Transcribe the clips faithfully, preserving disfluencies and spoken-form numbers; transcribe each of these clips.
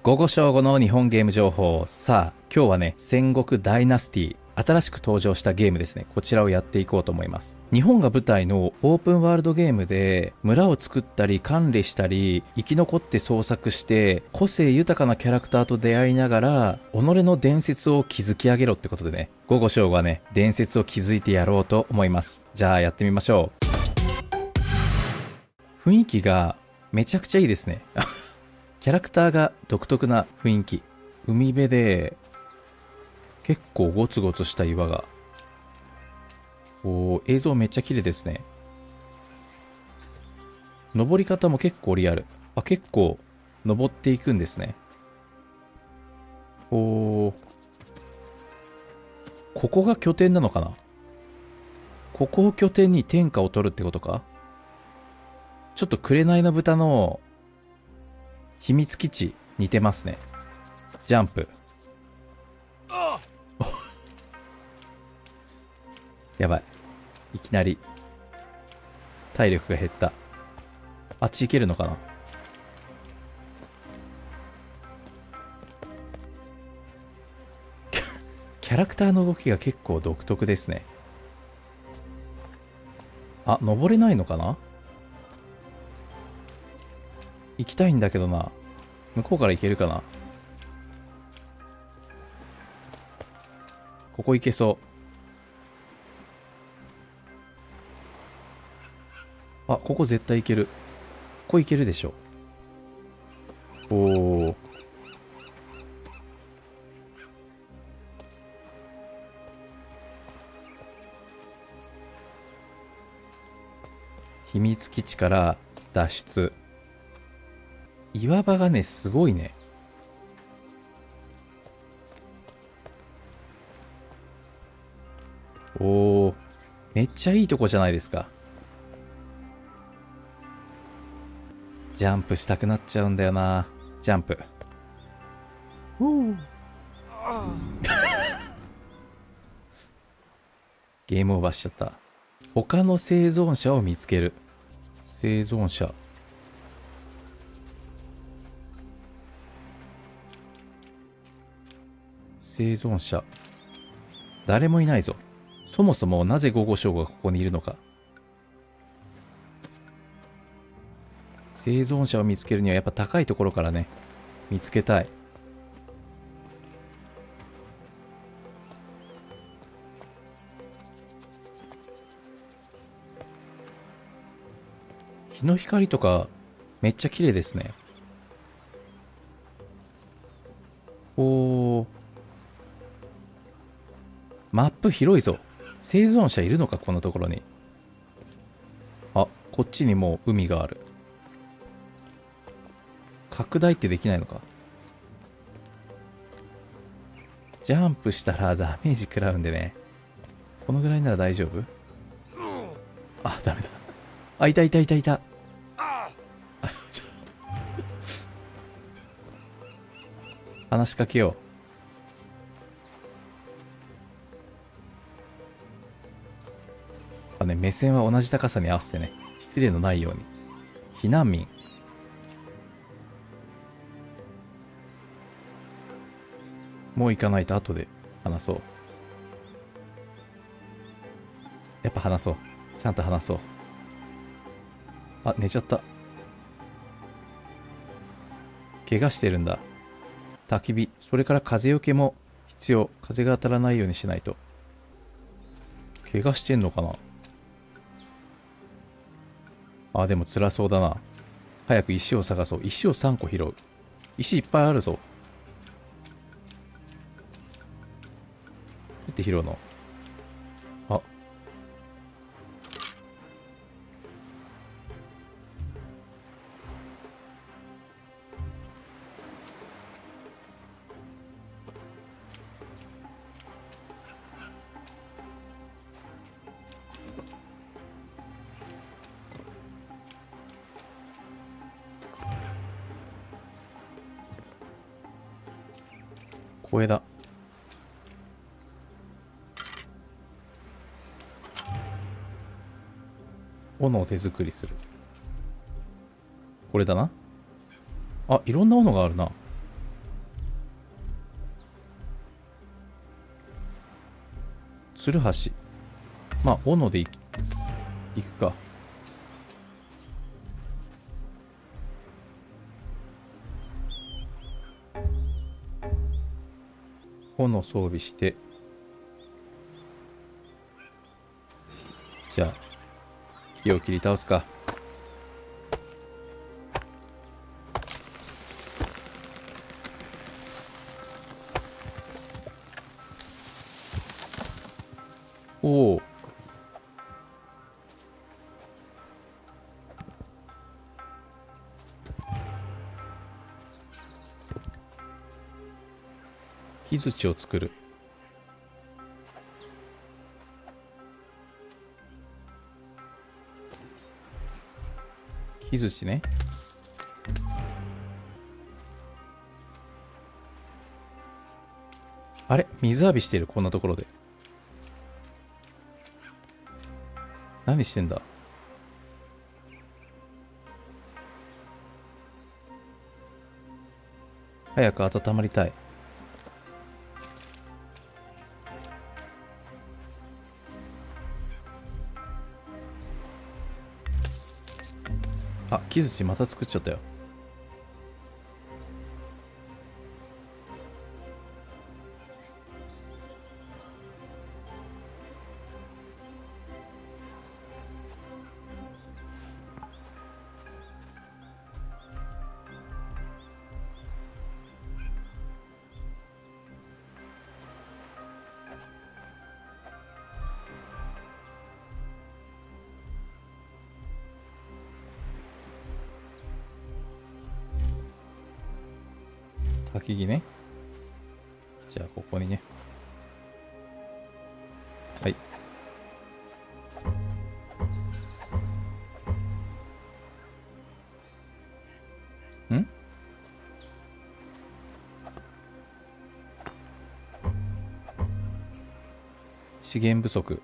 午後正午の日本ゲーム情報。さあ、今日はね、戦国ダイナスティ、新しく登場したゲームですね。こちらをやっていこうと思います。日本が舞台のオープンワールドゲームで、村を作ったり管理したり、生き残って創作して、個性豊かなキャラクターと出会いながら、己の伝説を築き上げろってことでね、午後正午はね、伝説を築いてやろうと思います。じゃあやってみましょう。雰囲気がめちゃくちゃいいですね。キャラクターが独特な雰囲気。海辺で、結構ゴツゴツした岩が。おー、映像めっちゃ綺麗ですね。登り方も結構リアル。あ、結構登っていくんですね。おー。ここが拠点なのかな？ここを拠点に天下を取るってことか？ちょっと紅の豚の秘密基地似てますね。ジャンプ。やばい。いきなり体力が減った。あっち行けるのかな？キャラクターの動きが結構独特ですね。あ、登れないのかな？行きたいんだけどな。向こうから行けるかな？ここ行けそう。あ、ここ絶対行ける。ここ行けるでしょ。おお。秘密基地から脱出。岩場がね、すごいね。おお、めっちゃいいとこじゃないですか。ジャンプしたくなっちゃうんだよな。ジャンプ。ゲームオーバーしちゃった。他の生存者を見つける。生存者。生存者。誰もいないぞ。そもそもなぜ午後正午がここにいるのか。生存者を見つけるにはやっぱ高いところからね、見つけたい。日の光とかめっちゃ綺麗ですね。おー。マップ広いぞ。生存者いるのか、こんなところに。あ、こっちにもう海がある。拡大ってできないのか。ジャンプしたらダメージ食らうんでね。このぐらいなら大丈夫？あ、ダメだ。あ、いたいたいたいた。話しかけよう。あね、目線は同じ高さに合わせてね、失礼のないように。避難民。もう行かないと後で話そう。やっぱ話そう。ちゃんと話そう。あ、寝ちゃった。怪我してるんだ。焚き火。それから風よけも必要。風が当たらないようにしないと。怪我してんのかな？あ、でも辛そうだな。早く石を探そう。石をさんこ拾う。石いっぱいあるぞ。どうやって拾うの？あ。小枝。斧を手作りする。これだな。あ、いろんな斧があるな。 ツルハシ。まあ斧でいいくか。斧装備して、じゃあ木を切り倒すか。おお。木槌を作る。木槌ね。あれ、水浴びしてる、こんなところで。何してんだ。早く温まりたい。あ、木槌また作っちゃったよ。焚き木ね。じゃあここにね。はい。ん？資源不足。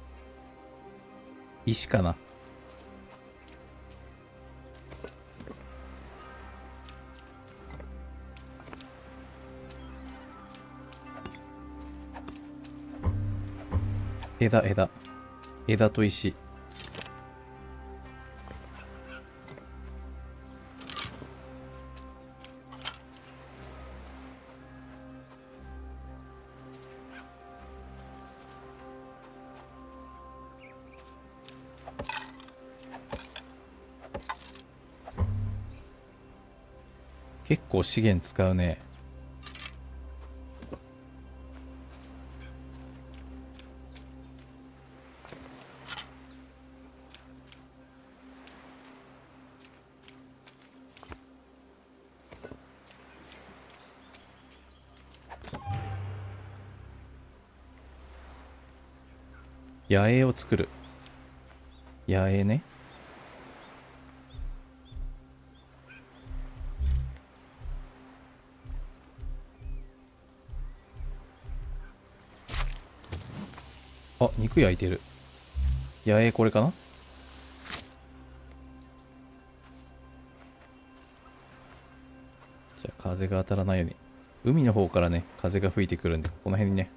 石かな。枝枝枝と石。結構資源使うね。野営を作る。野営ね。あ、肉焼いてる。野営これかな。じゃあ風が当たらないように。海の方からね、風が吹いてくるんで、この辺にね。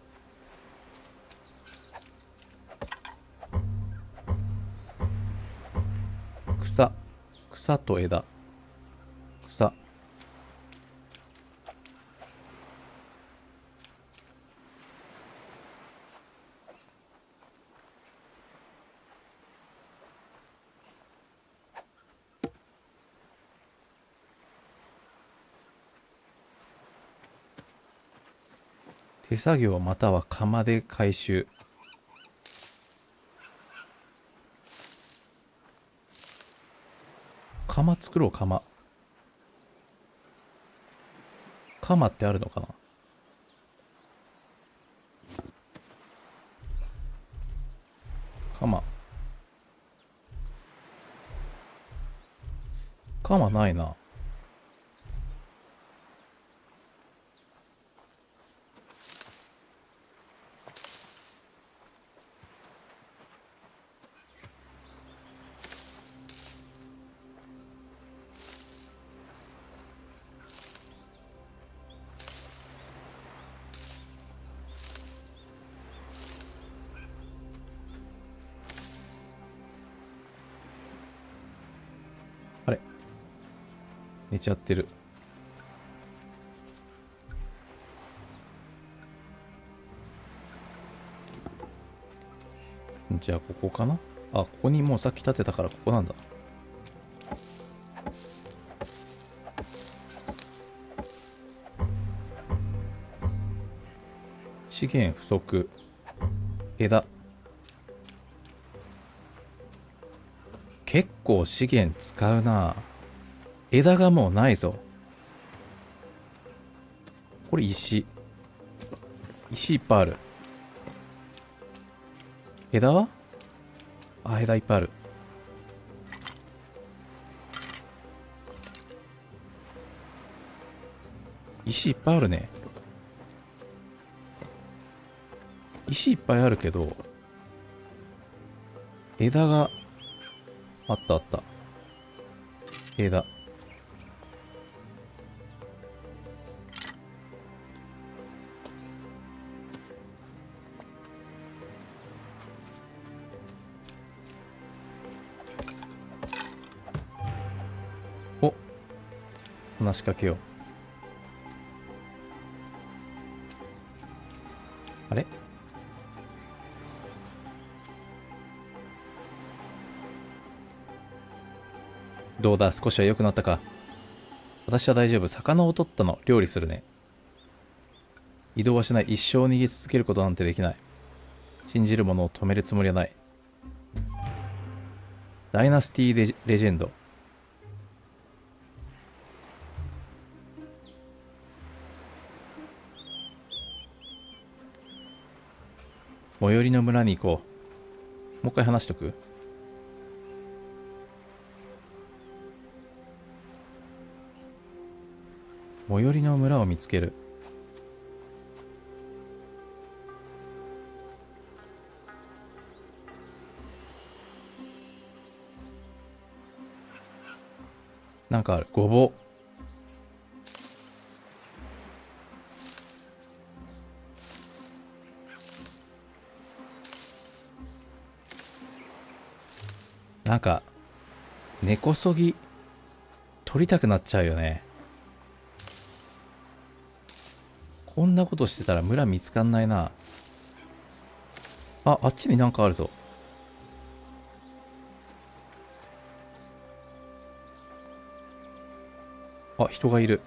草。草と枝。草。手作業または釜で回収。釜作ろう、釜。釜ってあるのかな。釜。釜ないな。 寝ちゃってる。じゃあここかな。あ、ここにもうさっき建てたからここなんだ。資源不足。枝。結構資源使うな。枝がもうないぞ。これ石。石いっぱいある。枝はあ、枝いっぱいある。石いっぱいあるね。石いっぱいあるけど、枝が、あったあった。枝。お、話しかけよう。あれ？どうだ、少しは良くなったか。私は大丈夫。魚を取ったの。料理するね。移動はしない。一生逃げ続けることなんてできない。信じる者を止めるつもりはない。ダイナスティーレジレジェンド。最寄りの村に行こう。もう一回話しとく。最寄りの村を見つける。なんかある。ごぼう。なんか、根こそぎ、取りたくなっちゃうよね。こんなことしてたら村見つかんないな。あ、あっちになんかあるぞ。あ、人がいる。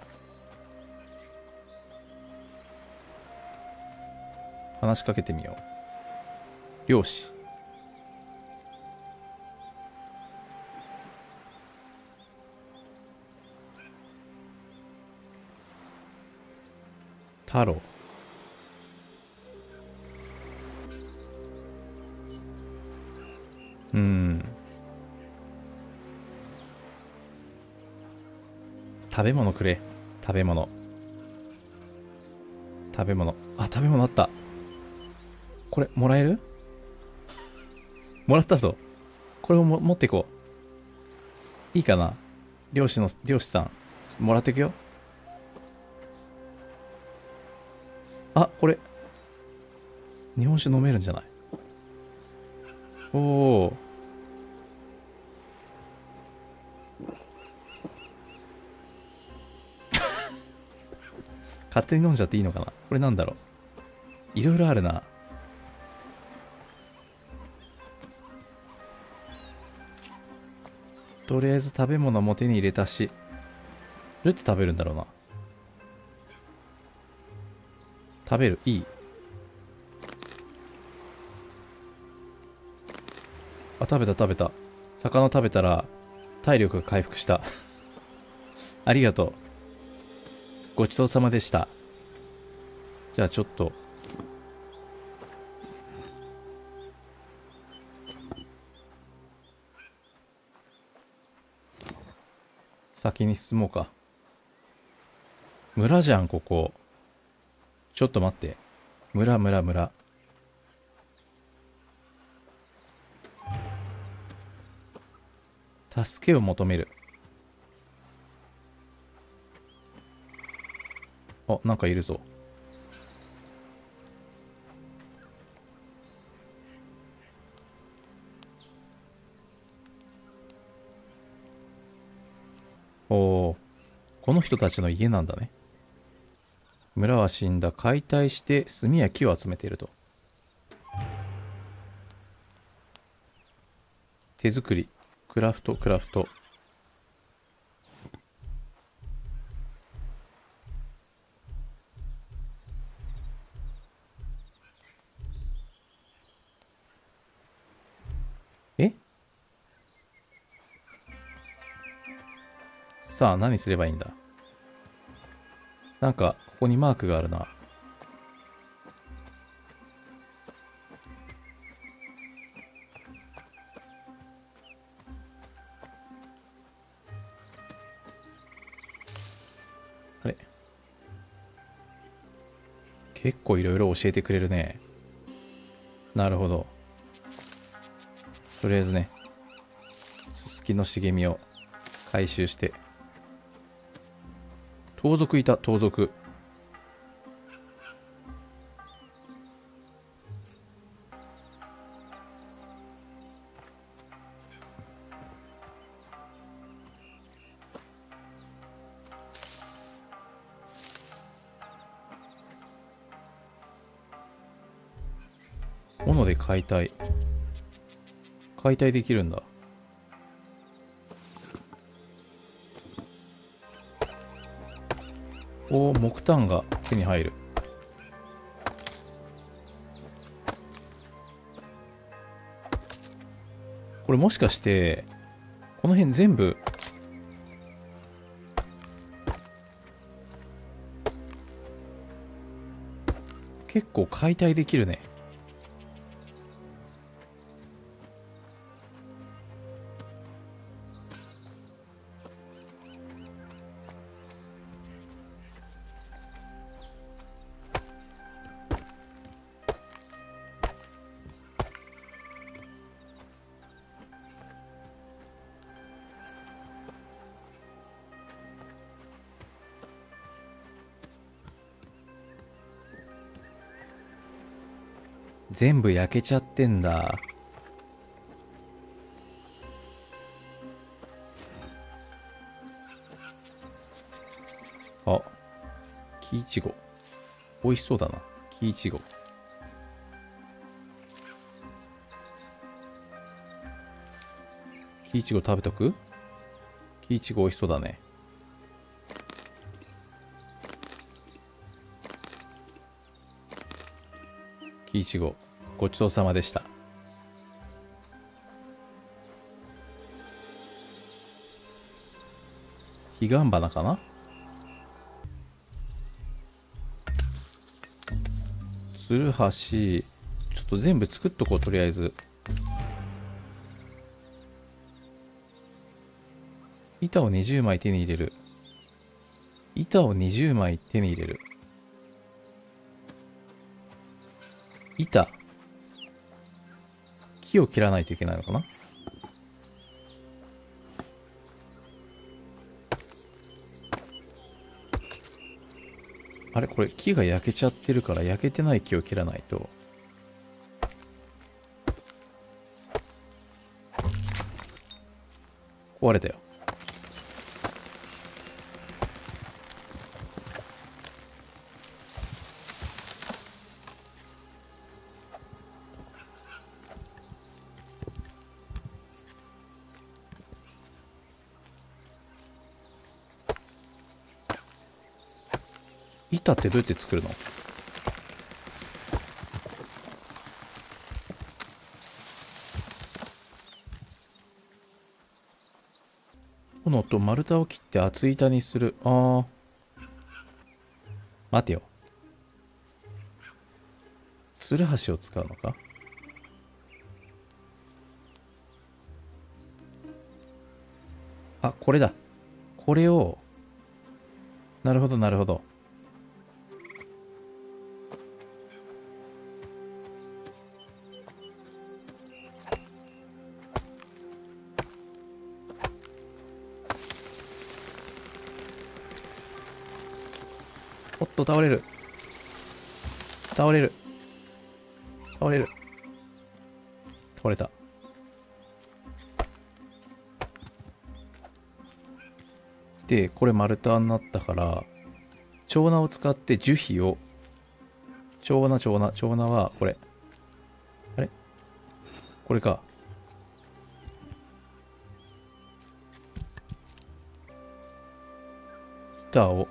話しかけてみよう。漁師。太郎。うーん。食べ物くれ。食べ物。食べ物。あ、食べ物あった。これ、もらえる？もらったぞ。これをも持っていこう。いいかな？漁師の、漁師さん。もらっていくよ。あ、これ。日本酒飲めるんじゃない？おお。勝手に飲んじゃっていいのかな？これなんだろう。いろいろあるな。とりあえず食べ物も手に入れたし。どうやって食べるんだろうな。食べる。いい。あ、食べた食べた。魚食べたら体力が回復した。ありがとう。ごちそうさまでした。じゃあちょっと。先に進もうか。村じゃん、ここ。ちょっと待って。村、村、村。助けを求める。あ、なんかいるぞ。おー。 この人たちの家なんだね。村は死んだ。解体して炭や木を集めていると。手作り。クラフト、クラフト。え？さあ、何すればいいんだ？なんか、ここにマークがあるな。あれ？結構いろいろ教えてくれるね。なるほど。とりあえずね、すすきの茂みを回収して。盗賊いた、盗賊。斧で解体。解体できるんだ。おお、木炭が手に入る。これもしかして、この辺全部、結構解体できるね。全部焼けちゃってんだ。あ、木いちご。美味しそうだな。木いちご。木いちご食べとく？木いちご美味しそうだね。木いちご、ごちそうさまでした。彼岸花かな？つるはし、ちょっと全部作っとこう、とりあえず。板をにじゅうまい手に入れる。板をにじゅうまい手に入れる。板。木を切らないといけないのかな？あれこれ木が焼けちゃってるから焼けてない木を切らないと。壊れたよ。板ってどうやって作るの？斧と丸太を切って厚板にする。ああ。待てよ。つるはしを使うのか？あ、これだ。これを。なるほど、なるほど。おっと、倒れる。倒れる。倒れる。倒れた。 で、これ丸太になったから、長菜を使って樹皮を、長菜、長菜、長菜はこれ。あれこれか。板を、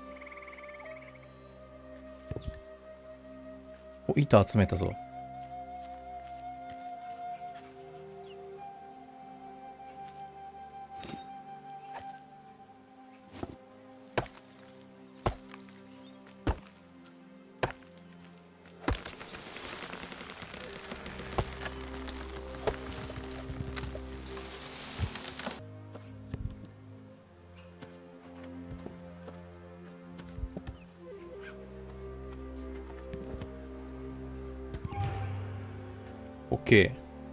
お、板集めたぞ。OK。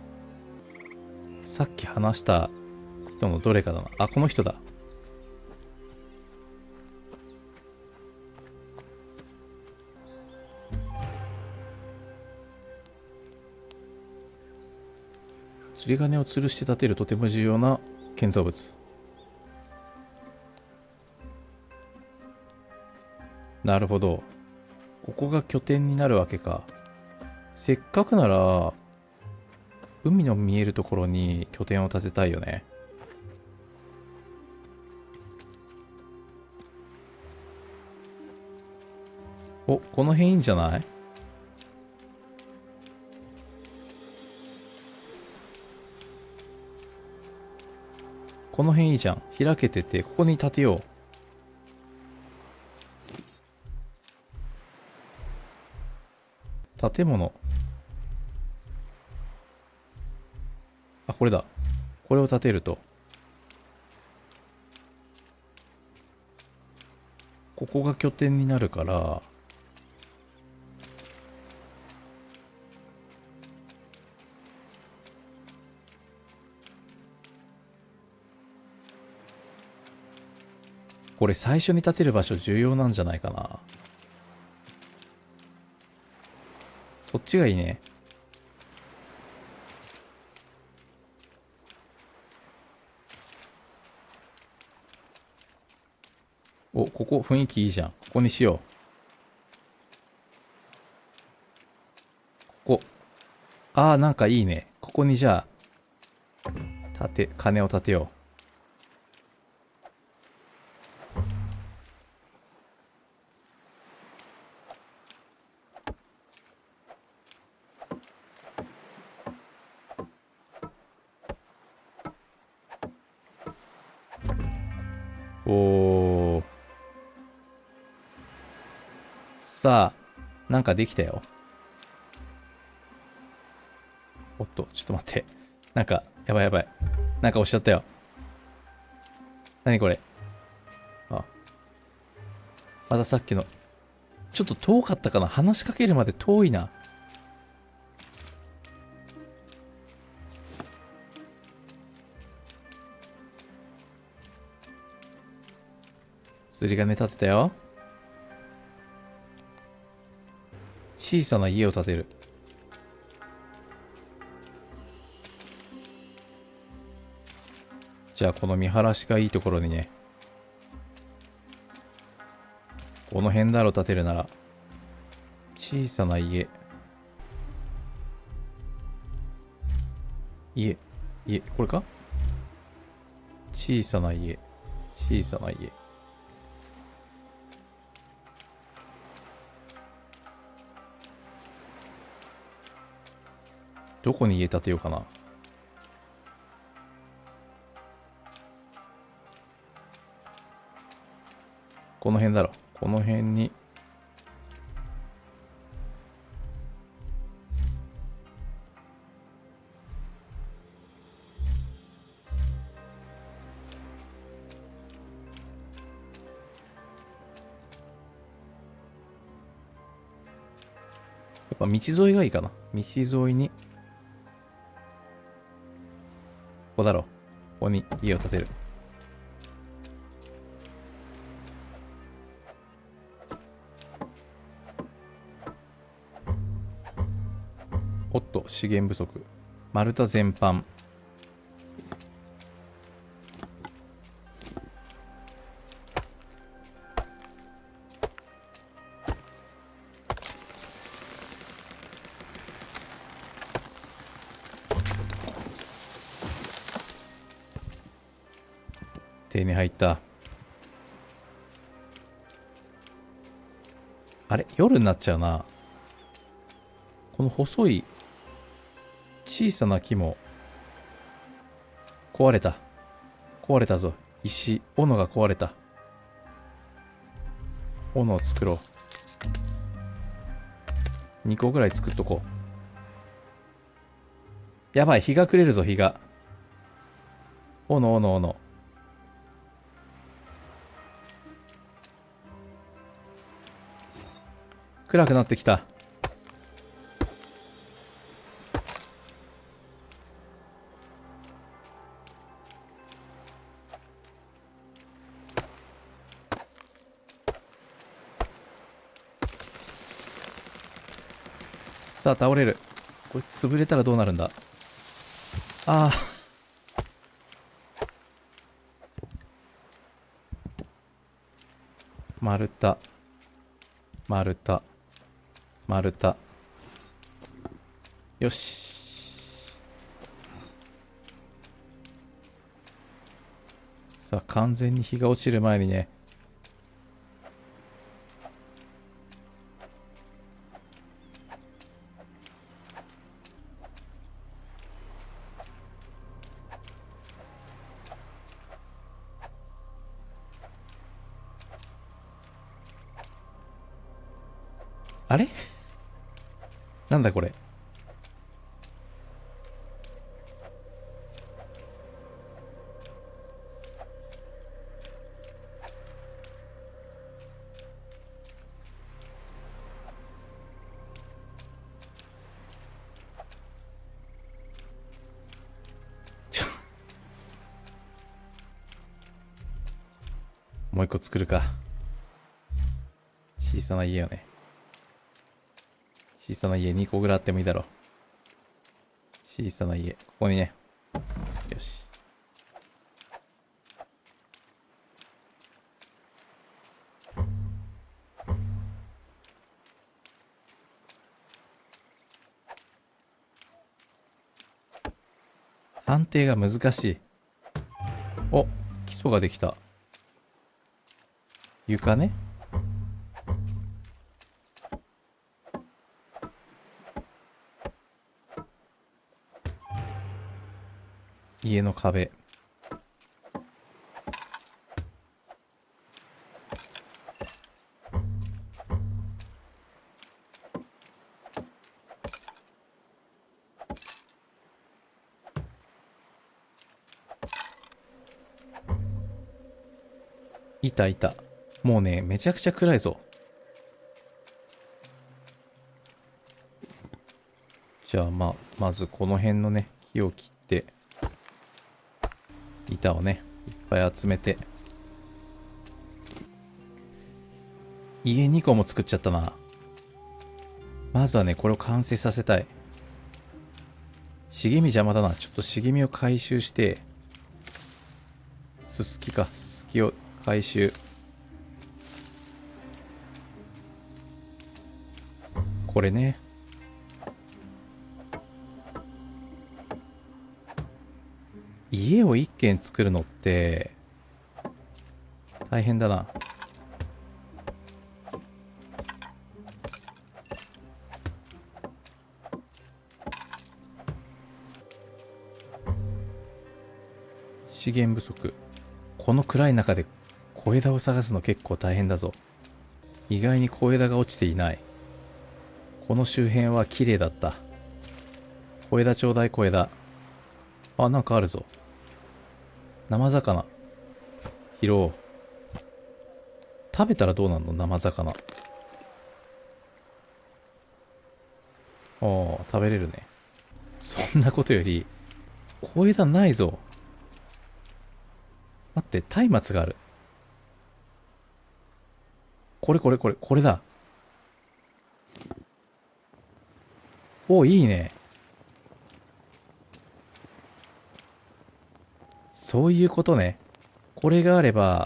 さっき話した人のどれかだな。あ、この人だ。釣り鐘を吊るして立てるとても重要な建造物。なるほど。ここが拠点になるわけか。せっかくなら、海の見えるところに拠点を建てたいよね。お、この辺いいんじゃない？この辺いいじゃん。開けてて、ここに建てよう。建物。あ、これだ。これを建てると。ここが拠点になるから、これ最初に建てる場所重要なんじゃないかな。そっちがいいね。お、ここ雰囲気いいじゃん。ここにしよう。ここ。ああ、なんかいいね。ここにじゃあ、建て、鐘を建てよう。おー。さあ、なんかできたよ。おっと、ちょっと待って。なんか、やばいやばい。なんか押しちゃったよ。何これ。あ。またさっきの。ちょっと遠かったかな。話しかけるまで遠いな。釣り鐘立てたよ。小さな家を建てる。じゃあこの見晴らしがいいところにね。この辺だろ、建てるなら。小さな家。家。家。これか？小さな家。小さな家。どこに家建てようかな。この辺だろ。この辺に。やっぱ道沿いがいいかな。道沿いに。ここだろ。ここに家を建てる。おっと、資源不足。丸太全般。 手に入った。あれ夜になっちゃうな。この細い小さな木も壊れた。壊れたぞ。石、斧が壊れた。斧を作ろう。にこぐらい作っとこう。やばい、日が暮れるぞ、日が。斧、斧、斧。暗くなってきた。さあ、倒れる。これ潰れたらどうなるんだ。ああ。丸太。丸太。丸太。よし。さあ、完全に日が落ちる前にね。あれなんだこれ。ちょもう一個作るか。小さな家よね。小さな家にこぐらいあってもいいだろう。小さな家。ここにね。よし。判定が難しい。お、基礎ができた。床ね。家の壁。いたいた。もうね、めちゃくちゃ暗いぞ。じゃあまあ、まずこの辺のね、木を切って、板をね、いっぱい集めて。家にこも作っちゃったな。まずはね、これを完成させたい。茂み邪魔だな。ちょっと茂みを回収して、すすきか。すすきを回収。これね。家を一軒作るのって大変だな。資源不足。この暗い中で小枝を探すの結構大変だぞ。意外に小枝が落ちていない。この周辺は綺麗だった。小枝ちょうだい、小枝。あ、なんかあるぞ。生魚。拾おう。食べたらどうなんの？生魚。ああ、食べれるね。そんなことより、小枝ないぞ。待って、松明がある。これこれこれ、これだ。お、いいね。そういうことね。これがあれば、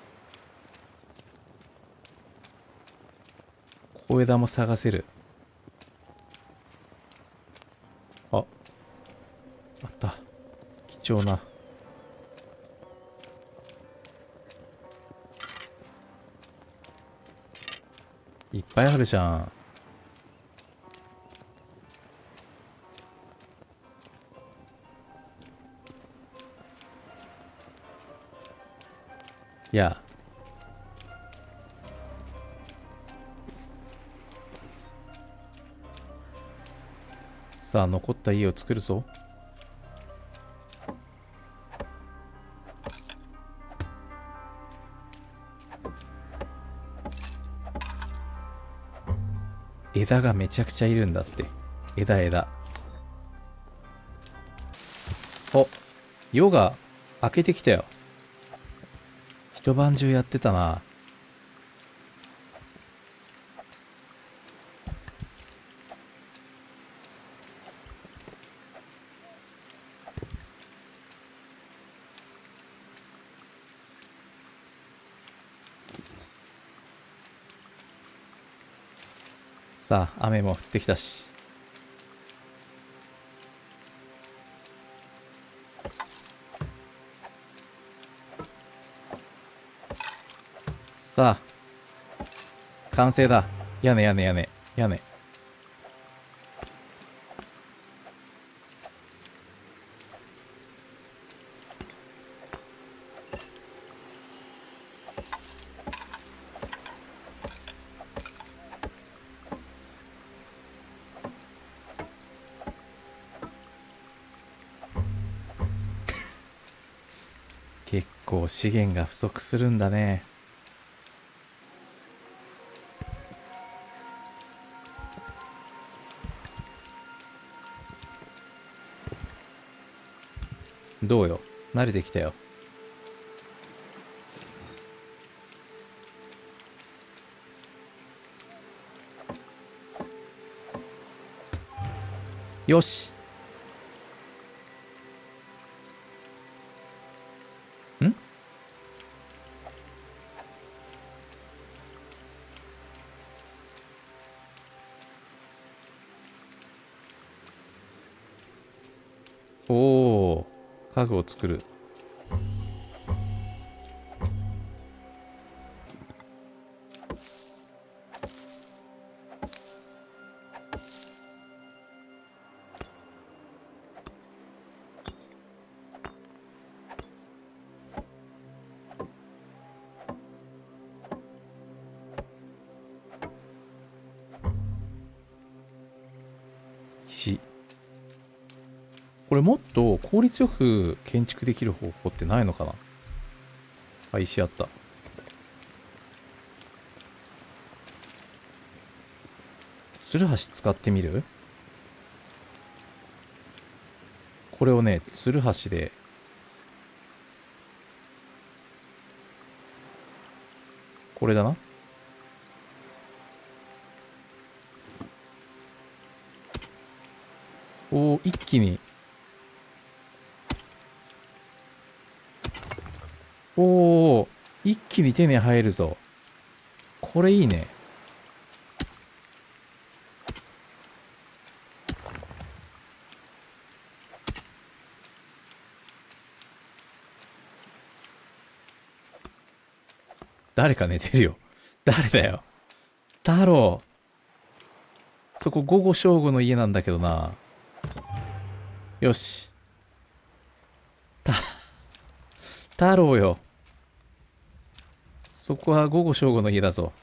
小枝も探せる。あ、あった。貴重な。 いっぱいあるじゃん。いや。さあ、残った家を作るぞ。枝がめちゃくちゃいるんだって。枝枝。お、夜が明けてきたよ。一晩中やってたな。さあ、雨も降ってきたし。さあ、完成だ。屋根屋根屋根屋根。結構資源が不足するんだね。どうよ、慣れてきたよ。よし。んおお、家具を作る。石。これもっと効率よく建築できる方法ってないのかな。あ、石あった。ツルハシ使ってみる？これをね、ツルハシで、これだな。おお、一気に。おお、一気に手に入るぞ。これいいね。誰か寝てるよ。誰だよ。太郎。そこ午後正午の家なんだけどな。よし。た、太郎よ。そこは午後正午の家だぞ。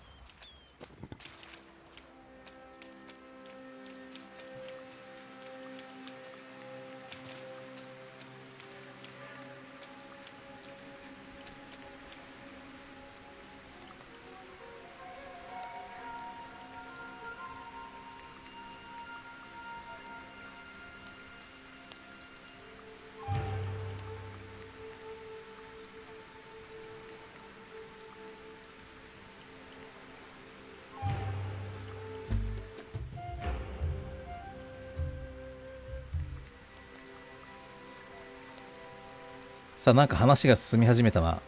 さあ、なんか話が進み始めたな。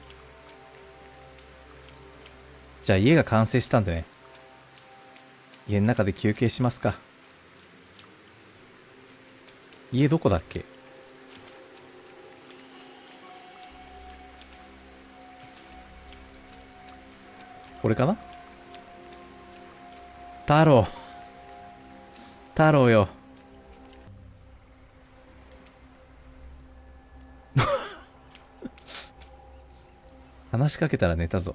じゃあ家が完成したんでね。家の中で休憩しますか。家どこだっけ？これかな？ 太郎。太郎よ。話しかけたら寝たぞ。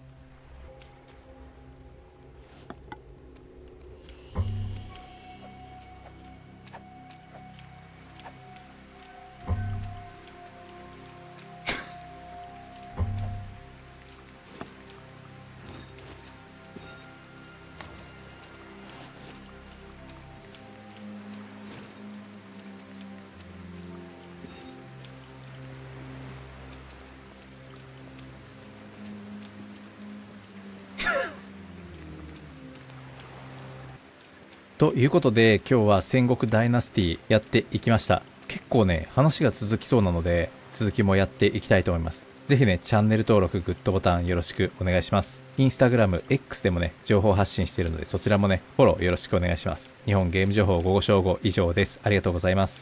ということで今日は戦国ダイナスティやっていきました。結構ね話が続きそうなので続きもやっていきたいと思います。ぜひねチャンネル登録グッドボタンよろしくお願いします。インスタグラム X でもね情報発信しているのでそちらもねフォローよろしくお願いします。日本ゲーム情報午後正午以上です。ありがとうございます。